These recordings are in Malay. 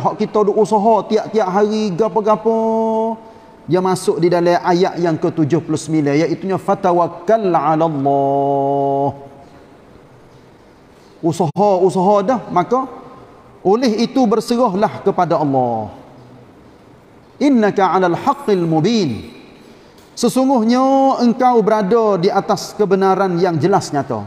hak kita duk usaha tiap-tiap hari gapo-gapo, dia masuk di dalam ayat yang ke-79, iaitu fatawakkal 'ala Allah. Usaha dah, maka oleh itu berserahlah kepada Allah. Innaka 'alal haqqil mubin. Sesungguhnya engkau berada di atas kebenaran yang jelas nyata.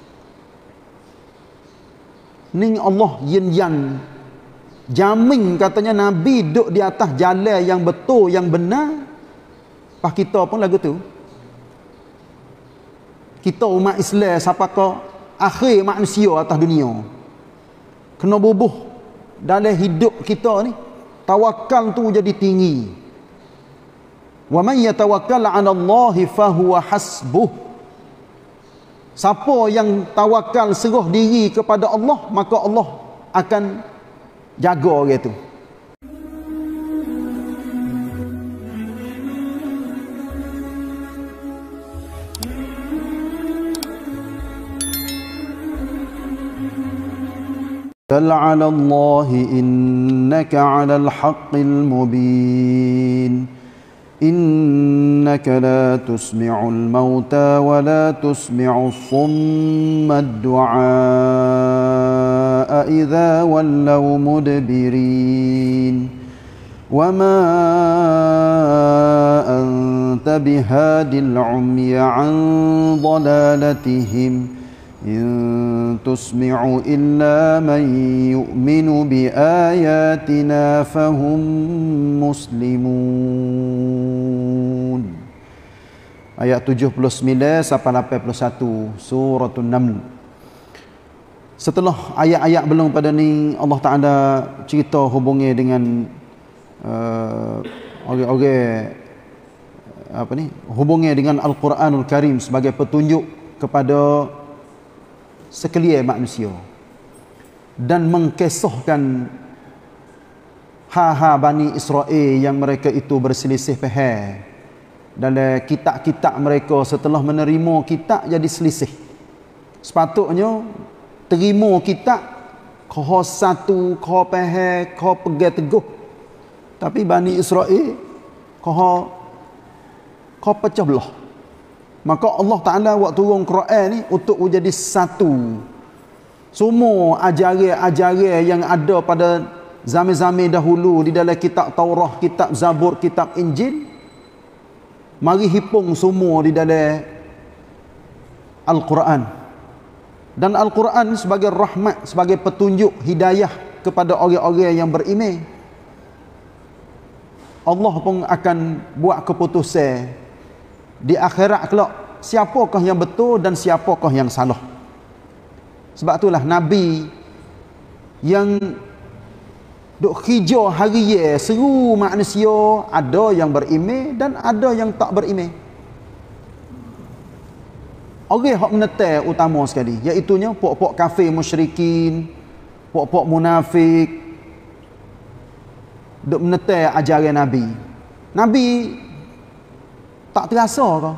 Ni Allah yin yang jamin katanya Nabi duduk di atas jalan yang betul, yang benar. Pas kita pun lagu tu. Kita umat Islam siapakah akhir manusia atas dunia. Kena bubuh dalam hidup kita ni. Tawakal tu jadi tinggi. Wa man yatawakkal 'ala Allahi fahuwa hasbuh. Siapa yang tawakal serah diri kepada Allah, maka Allah akan jaga orang itu. Tawakkal 'ala Allah innaka 'alal haqqil mubin. Innaka la tusmi'ul mauta wa la tusmi'us summa ad-du'a idza wallaw mudbirin. Wa ma anta bihadil 'umya 'an dhalalatihim. In tusmi'u illa man yu'minu bi ayatina fahum muslimun. Ayat 79 sampai 81 surah An-Naml. Setelah ayat-ayat belum pada ni, Allah Ta'ala cerita hubungnya dengan orang-orang apa ni, hubungnya dengan Al-Quranul Karim sebagai petunjuk kepada sekalian manusia, dan mengkisahkan Bani Israel yang mereka itu berselisih faham dalam kitab-kitab mereka. Setelah menerima kitab jadi selisih. Sepatutnya terima kitab kau satu, kau faham, kau pegang teguh, tapi Bani Israel kau pecah belah. Maka Allah Ta'ala waktu turun Quran ni untuk jadi satu. Semua ajaran-ajaran yang ada pada zaman-zaman dahulu di dalam kitab Taurah, kitab Zabur, kitab Injil, mari hipung semua di dalam Al-Quran. Dan Al-Quran sebagai rahmat, sebagai petunjuk hidayah kepada orang-orang yang beriman. Allah pun akan buat keputusan di akhirat kelak, siapakah yang betul dan siapakah yang salah. Sebab itulah Nabi yang duk hijau hariye seru manusia, ada yang beriman dan ada yang tak beriman. Orang hak menetai utama sekali, iaitunya puak-puak kafir musyrikin, puak-puak munafik duk menetai ajaran Nabi. Nabi tak terasa ke?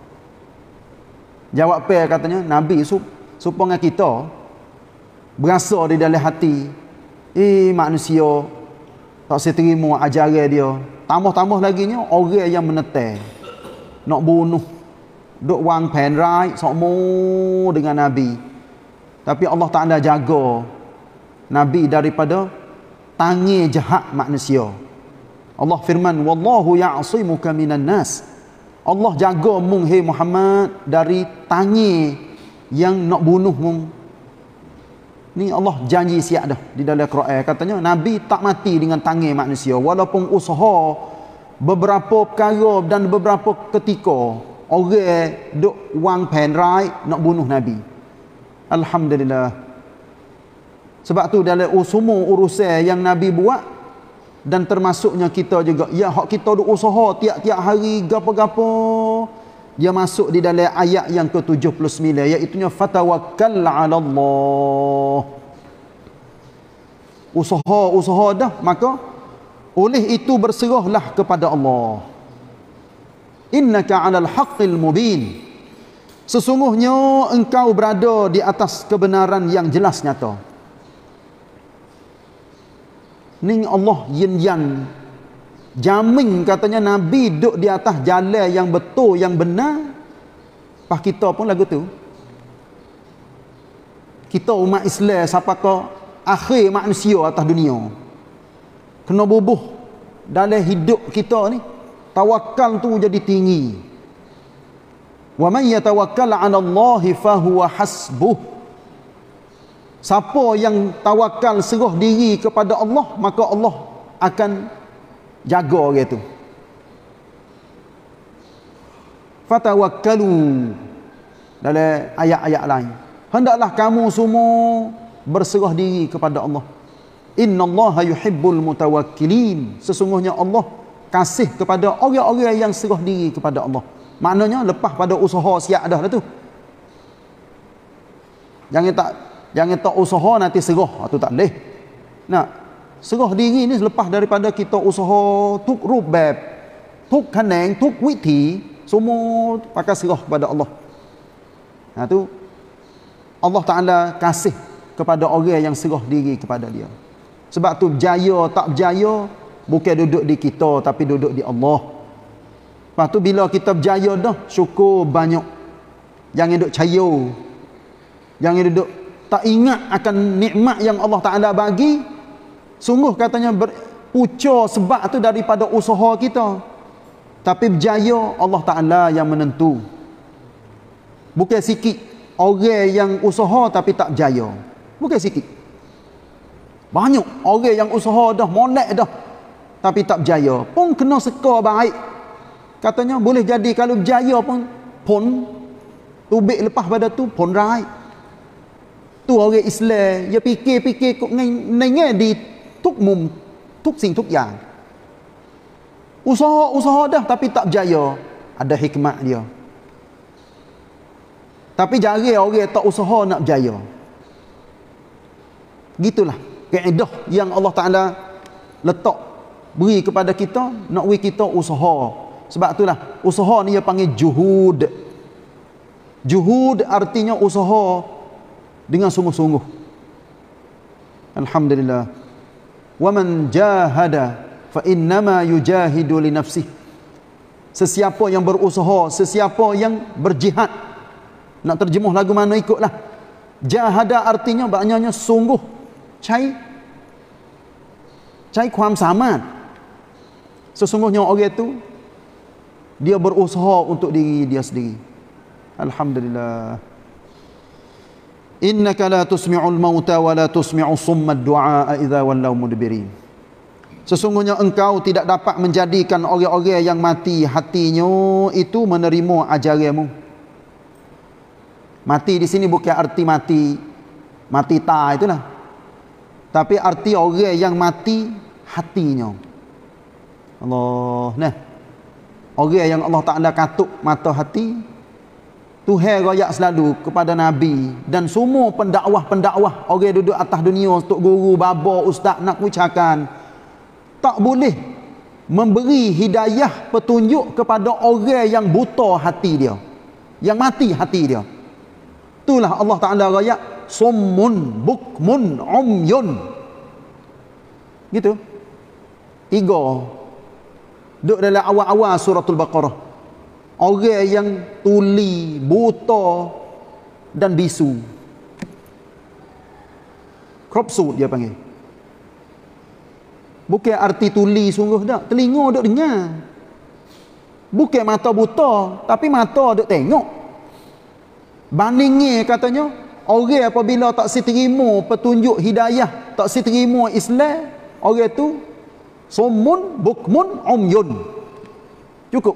Jawab katanya, Nabi supaya kita berasa di dalam hati, manusia tak seterima ajaran dia. Tambah-tambah lagi nya orang yang menetai, nak bunuh, duk wang pen right semua dengan Nabi. Tapi Allah Ta'ala jaga Nabi daripada tangi jahat manusia. Allah firman, wallahu ya'simuka minan nas. Allah jaga mung hai Muhammad dari tangi yang nak bunuh mung. Ni Allah janji siap dah di dalam Quran. Katanya Nabi tak mati dengan tangi manusia, walaupun usaha beberapa perkara dan beberapa ketika orang duk wang pen right nak bunuh Nabi. Alhamdulillah. Sebab tu dalam semua urusan yang Nabi buat, dan termasuknya kita juga, ya hak kita duk usaha tiap-tiap hari gapo-gapo, dia masuk di dalam ayat yang ke-79, iaitu fatawakkal 'ala Allah. Usaha dah, maka oleh itu berserahlah kepada Allah. Innaka 'alal haqqil mubin. Sesungguhnya engkau berada di atas kebenaran yang jelas nyata. Ni Allah yin yang jamin katanya Nabi duduk di atas jalan yang betul, yang benar. Pas kita pun lagu tu. Kita umat Islam siapakah akhir manusia atas dunia. Kena bubuh dalam hidup kita ni. Tawakal tu jadi tinggi. Wa man yatawakkal 'ala Allah fa huwa hasbuh. Siapa yang tawakal serah diri kepada Allah, maka Allah akan jaga orang itu. Fatawakkalu dalam ayat-ayat lain. Hendaklah kamu semua berserah diri kepada Allah. Innallaha yuhibbul mutawakkilin. Sesungguhnya Allah kasih kepada orang-orang yang serah diri kepada Allah. Maknanya lepas pada usaha siap dah tu. Jangan tak usaha nanti serah, tu tak boleh. Nah, serah diri ni lepas daripada kita usaha tuk rubab, tuk kaneng, tuk witi, semua pakai serah kepada Allah. Nah tu Allah Taala kasih kepada orang yang serah diri kepada dia. Sebab tu berjaya tak berjaya bukan duduk di kita tapi duduk di Allah. Lepas tu bila kita berjaya dah, syukur banyak. Jangan duduk cayo. Jangan duduk tak ingat akan nikmat yang Allah Taala bagi. Sungguh katanya berpucuk sebab tu daripada usaha kita. Tapi berjaya Allah Taala yang menentu. Bukan sikit orang yang usaha tapi tak berjaya. Bukan sikit. Banyak orang yang usaha dah, molek dah tapi tak berjaya. Pun kena seka baik. Katanya boleh jadi kalau berjaya pun tubik lepas pada tu pun raih. Tu orang Islam, dia fikir-fikir kok ngai di tuk mum, tuk sing tuk yang. Usaha dah tapi tak berjaya. Ada hikmat dia. Tapi jarang orang tak usaha nak berjaya. Gitulah kaedah yang Allah Taala letak beri kepada kita, nak beri kita usaha. Sebab itulah usaha ni dia panggil juhud. Juhud artinya usaha dengan sungguh-sungguh. Alhamdulillah. Wa man jahada fa innama yujahidu li nafsihi. Sesiapa yang berusaha, sesiapa yang berjihad. Nak terjemuh lagu mana ikutlah. Jahada artinya maknanya sungguh. Caiความสามารถ. Sesungguhnya orang itu dia berusaha untuk diri dia sendiri. Alhamdulillah. Innaka la tusmi'ul mauta wa la tusmi'us summa ad-du'a idza wallaw mudbirin. Sesungguhnya engkau tidak dapat menjadikan orang-orang yang mati hatinya itu menerima ajaranmu. Mati di sini bukan arti mati ta itulah. Tapi arti orang yang mati hatinya. Allah, nah. Orang yang Allah Taala katuk mata hati, Tuhan royak selalu kepada Nabi dan semua pendakwah-pendakwah orang duduk atas dunia, tok guru, baba, ustaz nak ucapkan tak boleh memberi hidayah petunjuk kepada orang yang buta hati dia, yang mati hati dia. Itulah Allah Taala royak summun bukmun umyun. Gitu. 3 duduk dalam awal-awal suratul Baqarah. Orang yang tuli, buta dan bisu. Kropsut dia panggil. Bukan arti tuli sungguh dah. Telinga duk dengar. Bukan mata buta, tapi mata duk tengok. Bandingnya katanya, orang apabila tak terima petunjuk hidayah, tak terima Islam, orang tu summun bukmun umyun. Cukup.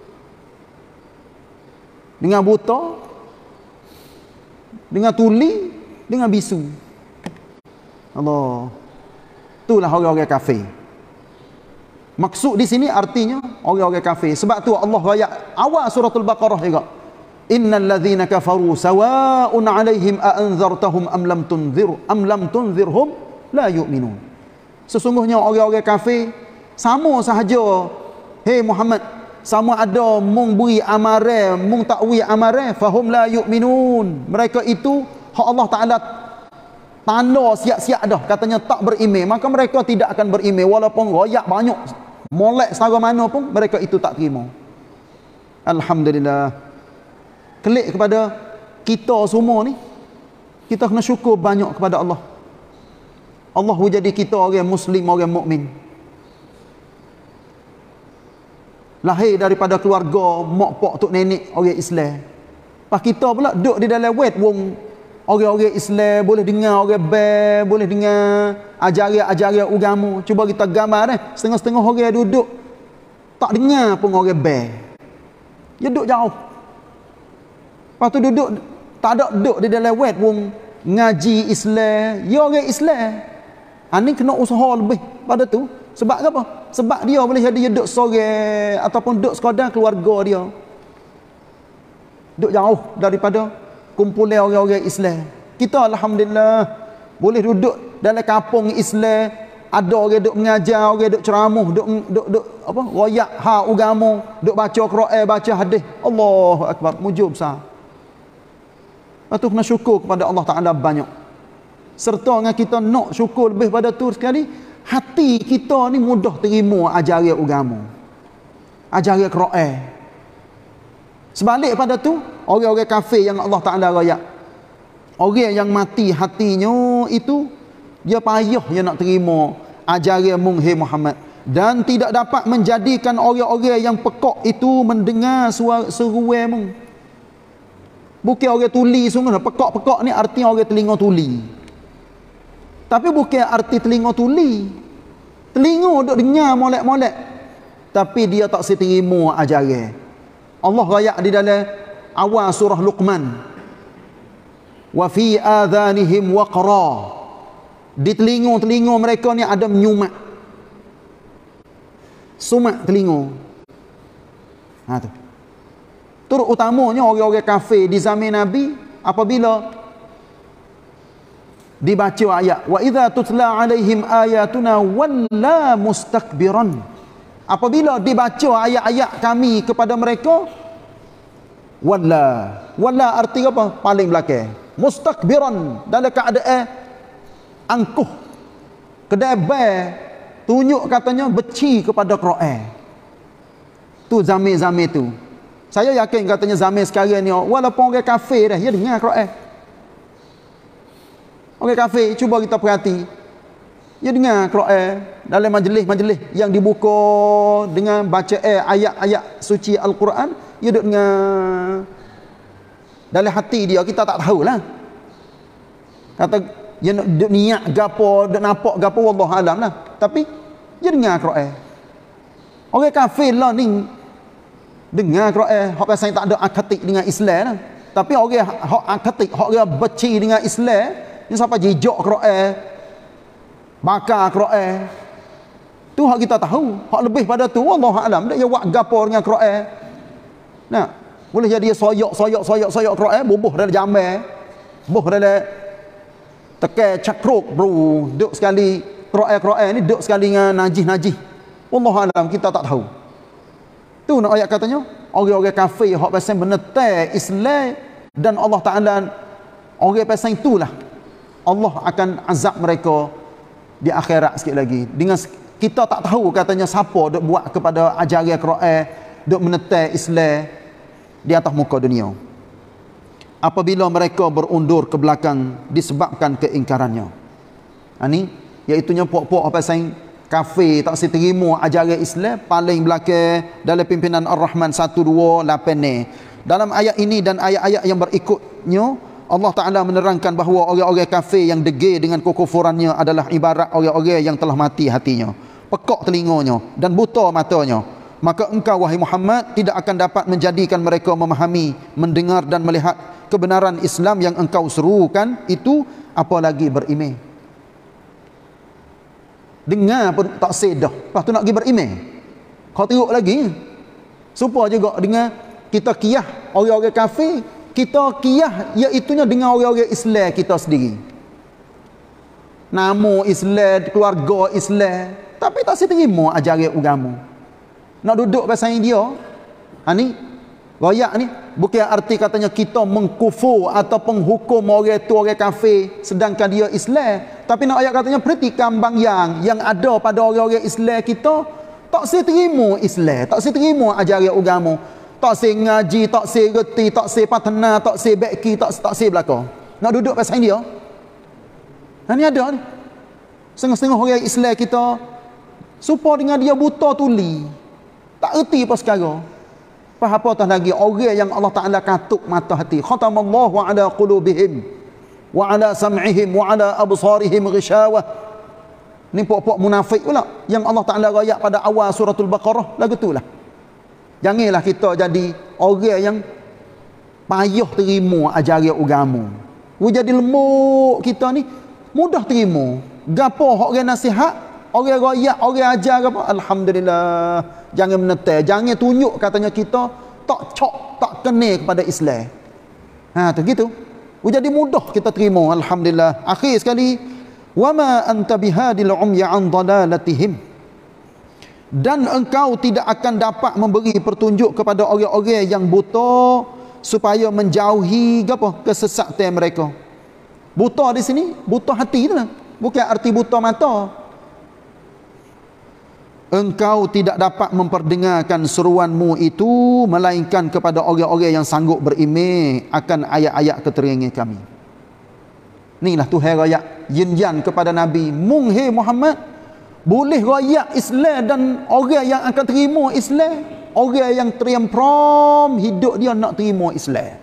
Dengan buta, dengan tuli, dengan bisu. Allah. Itulah orang-orang kafir. Maksud di sini artinya orang-orang kafir. Sebab tu Allah ayat awal suratul Baqarah juga. Innal ladzina kafaru sawa'un 'alaihim a anzartahum am lam tunzirhum la yu'minun. Sesungguhnya orang-orang kafir sama sahaja. Hei Muhammad, sama ada mung beri amaran, mung tak beri amaran, fahum la yu'minun. Mereka itu hak Allah Taala tanda siap-siap dah katanya tak berimej, maka mereka tidak akan berimej walaupun royak banyak molek setara mana pun mereka itu tak terima. Alhamdulillah. Kelik kepada kita semua ni, kita kena syukur banyak kepada Allah. Allah jadi kita orang muslim, orang mukmin. Lahir daripada keluarga mak pak tok nenek orang Islam. Pas kita pula duduk di dalam wet wong orang-orang Islam, boleh dengar orang bel, boleh dengar ajaran-ajaran agama. Cuba kita gambar setengah-setengah orang duduk tak dengar pun orang bel. Dia duduk jauh. Lepas tu duduk tak ada duduk di dalam wet wong ngaji Islam, ya orang Islam. Ni kena usaha lebih pada tu. Sebab apa? Sebab dia boleh jadi duduk sore ataupun duduk sekadar keluarga dia. Duduk jauh daripada kumpulan orang-orang Islam. Kita alhamdulillah boleh duduk dalam kampung Islam, ada orang duduk mengajar, orang duduk ceramah, duduk apa? Royak hak agama, duduk baca Quran, baca hadis. Allahu akbar, mujub besar. Lepas tu kena syukur kepada Allah Taala banyak. Serta dengan kita nak syukur lebih pada tu sekali, hati kita ni mudah terima ajaran agama, ajaran Quran. Sebalik pada tu, orang-orang kafir yang Allah Ta'ala rayak, orang yang mati hatinya itu, dia payah dia nak terima ajaran Muhammad Muhammad. Dan tidak dapat menjadikan orang-orang yang pekak itu mendengar seruan mung. Bukan orang tuli sungguh. Pekak-pekak ni artinya orang telinga tuli. Tapi bukan arti telinga tuli. Telinga duk dengar molek-molek, tapi dia tak seterima ajaran. Allah rayak di dalam awal surah Luqman, wa fi adhanihim waqra, di telinga mereka ni ada menyumat, sumat telinga. Tu turut utamanya orang-orang kafir di zaman Nabi, apabila dibaca ayat wa idza tutla alaihim ayatuna walla mustakbiran, apabila dibaca ayat-ayat kami kepada mereka, walla arti apa? Paling belakang. Mustakbiran, dalam keadaan angkuh, kedebel, tunjuk katanya benci kepada Quran. Tu zaman-zaman tu. Saya yakin katanya zaman sekarang ni, walaupun orang kafir dah, dia dengar Quran. Orang kafir, cuba kita perhati, dia dengar Quran dalam majlis-majlis yang dibuka dengan baca ayat-ayat suci Al-Quran, dia duduk dengar. Dalam hati dia, kita tak tahulah. Kata dia nak duduk niat gapo, duduk nampak gapo, wallahu alam lah. Tapi dia dengar Quran. Orang kafir lah ni dengar Quran, hak pasal tak ada akatik dengan Islam lah. Tapi orang hak akatik, hak orang benci dengan Islam, ni sampai jejak Quran, bakar Quran. Tu hak kita tahu. Hak lebih pada tu, wallahu alam, dia buat gapo dengan Quran. Nah, boleh jadi soyok Quran, bubuh dalam jamban, bubuh dalam tekan cakruk, bro. Duk sekali Quran ni duk sekali dengan najis. Wallahu alam, kita tak tahu. Tu nak ayat katanya, orang-orang kafir hak pasal menetai Islam dan Allah Taala, orang pasal itulah Allah akan azab mereka di akhirat sikit lagi. Dengan kita tak tahu katanya siapa duk buat kepada ajaran Quran, duk menetai Islam di atas muka dunia. Apabila mereka berundur ke belakang disebabkan keingkarannya. Ini iaitunya puak-puak apa sayang kafir tak seterima ajaran Islam paling belakang dalam pimpinan Ar-Rahman 128 ni. Dalam ayat ini dan ayat-ayat yang berikutnya, Allah Ta'ala menerangkan bahawa orang-orang kafir yang degil dengan kekufurannya adalah ibarat orang-orang yang telah mati hatinya, pekak telinganya dan buta matanya. Maka engkau wahai Muhammad tidak akan dapat menjadikan mereka memahami, mendengar dan melihat kebenaran Islam yang engkau serukan itu, apalagi berimej. Dengar pun tak sedah, lepas tu nak pergi berimej, kau teruk lagi. Supaya juga dengan kita kiyah orang-orang kafir, kita kiyah iaitunya dengan orang-orang Islam kita sendiri. Nama Islam, keluarga Islam, tapi tak seterima ajaran agama. Nak duduk pasal dia. Ni Royak ni bukan arti katanya kita mengkufur ataupun hukum orang tu orang kafir sedangkan dia Islam. Tapi nak ayat katanya berarti kambang yang ada pada orang-orang Islam kita tak se terima Islam, tak se terima ajaran agama, tak se ngaji, tak se reti, tak se patena, tak se beki, tak se belaka. Nak duduk pasal dia. Nah, ni ada ni. Setengah-setengah orang Islam kita supaya dengan dia buta tuli. Tak erti apa sekarang. Apa tah lagi orang yang Allah Taala katuk mata hati. Khatamallahu ala qulubihim wa ala sam'ihim wa ala absarihim ghishawah. Ni pokok munafik pula yang Allah Taala royak pada awal suratul Baqarah lagu itulah. Janganlah kita jadi orang yang payah terima ajaran agama. Jadi lemuk kita ni mudah terima. Gapo hok orang nasihat, orang royak, orang ajar apa? Alhamdulillah. Jangan menetai, jangan tunjuk katanya kita tak cok, tak kena kepada Islam. Ha tu gitu. Jadi mudah kita terima alhamdulillah. Akhir sekali, wama anta bihadil umya an dalalatihim. Dan engkau tidak akan dapat memberi petunjuk kepada orang-orang yang buta supaya menjauhi apa kesesatan mereka. Buta di sini buta hati tu lah. Bukan arti buta mata. Engkau tidak dapat memperdengarkan seruanmu itu melainkan kepada orang-orang yang sanggup berimej akan ayat-ayat keterangan kami. Inilah Tuhan royak yin-yan kepada Nabi, mung hey Muhammad boleh royak Islam dan orang yang akan terima Islam, orang yang terimprom hidup dia nak terima Islam.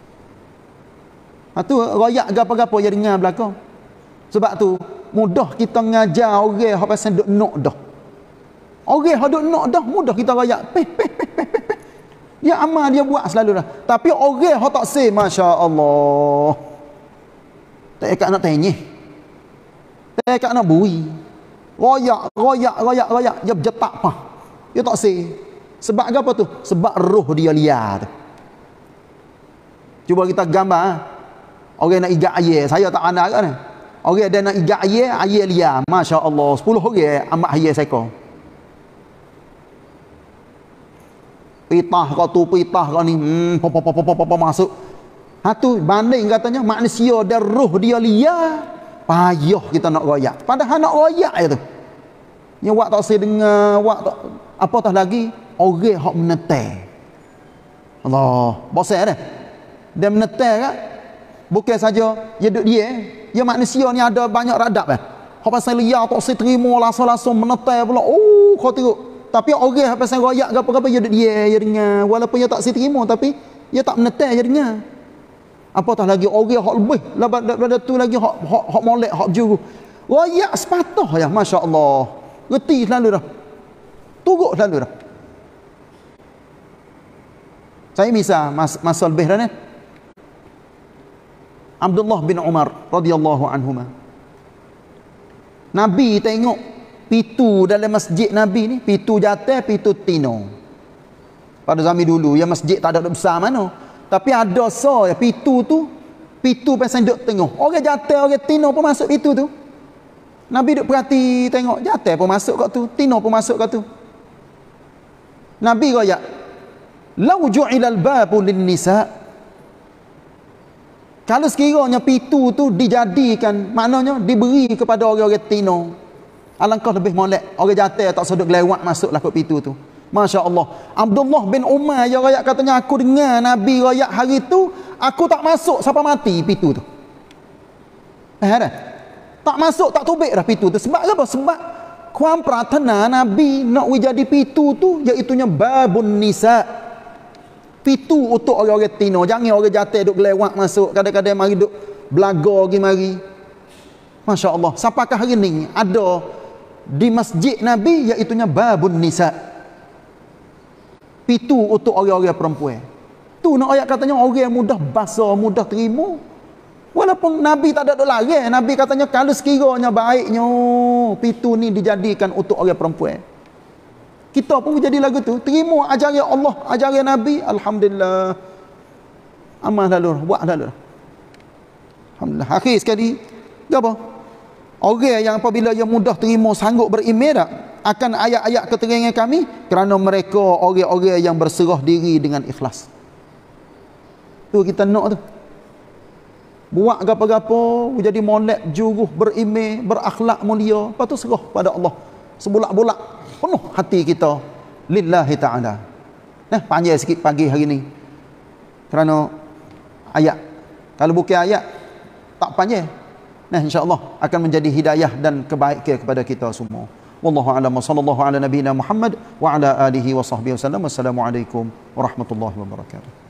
Tu royak gapo-gapo yang dengar belakang. Sebab tu mudah kita ngajar orang hak pasal duk nok dah. Orang hadut nak dah mudah kita royak. Peh. Dia amal dia buat selalu dah. Tapi orang hak tak say, masya-Allah. Tak ikat nak tanya. Tak ikat nak bui. Royak. Dia berjetak apa? Dia tak say. Sebab apa tu? Sebab roh dia liar tu. Cuba kita gambar. Orang nak igat air. Saya tak pandai kan. Orang ada nak igat air liar. Masya-Allah. 10 orang amat air seekor. Pitah kau ni masuk. Ha tu banding katanya manusia dan roh dia liar, payah kita nak royak. Padahal nak royak je tu. Nya wak tak saya dengar, wak tak apa tah lagi orang hak menetai. Allah, bosan dah. Dia menetai kan? Bukan saja dia duk dia manusia ni ada banyak radap eh. Hak pasal liar tak saya terima langsung menetai pula. Oh, kau tengok. Tapi orang apa pasal royak apa-apa dia dengar walaupun dia tak terima tapi dia tak menetai dia dengar. Apatah lagi orang hak lebih daripada tu lagi hak molek hak juru. Royak sepatah ya masya-Allah. Reti selalu dah. Turut selalu dah. Saya misal masa lebih dah ni. Abdullah bin Umar radhiyallahu anhuma. Nabi tengok pitu dalam masjid Nabi ni, pitu jatuh, pitu tino. Pada zaman dulu, ya masjid tak ada besar mana. Tapi ada ya pitu tu, pitu pasal duduk tengok. Orang jatuh, orang tino pun masuk pitu tu. Nabi duduk perhati tengok, jatuh pun masuk kat tu, tino pun masuk kat tu. Nabi royak, "Lau ju'ilal babu lin nisa." Kalau sekiranya pitu tu dijadikan, maknanya diberi kepada orang-orang tino. Alangkah lebih molek orang jatuh tak sedut lewat masuklah ke pintu tu. Masya-Allah. Abdullah bin Umar yang royak katanya aku dengar Nabi royak hari tu aku tak masuk sampai mati pintu tu. Dah. Tak masuk tak tubik dah pintu tu. Sebab apa? Sebab kuam pratana Nabi nak jadi pintu tu iaitu babun nisa. Pintu untuk orang-orang tino. Jangan orang jatuh duk lewat masuk kadang-kadang mari duk belaga pergi mari. Masya-Allah. Sampakah hari ni ada di masjid Nabi iaitu babun nisa. Pitu untuk orang-orang perempuan. Tu nak ayat katanya orang yang mudah basa, mudah terima. Walaupun Nabi tak ada duk larang, Nabi katanya kalau sekiranya baiknya pitu ni dijadikan untuk orang perempuan. Kita pun jadi lagu tu, terima ajaran Allah, ajaran Nabi, alhamdulillah. Amal lalu, buat lalu. Alhamdulillah. Akhir sekali, apa? Orang yang apabila dia mudah terima sanggup berimej akan ayat-ayat keterangan kami kerana mereka orang-orang yang berserah diri dengan ikhlas. Tu kita nak tu. Buat gapo-gapo, jadi molek, juruh, berimej, berakhlak mulia, lepas tu serah pada Allah. Sebulak-bulak penuh hati kita lillahi ta'ala. Nah, panjang sikit pagi hari ni. Kerana ayat. Kalau bukan ayat, tak panjang. Nah, insya-Allah akan menjadi hidayah dan kebaikan kepada kita semua. Wallahu a'lam wa sallallahu ala nabiyyina Muhammad wa ala alihi wa sahbihi wasallam. Wassalamualaikum warahmatullahi wabarakatuh.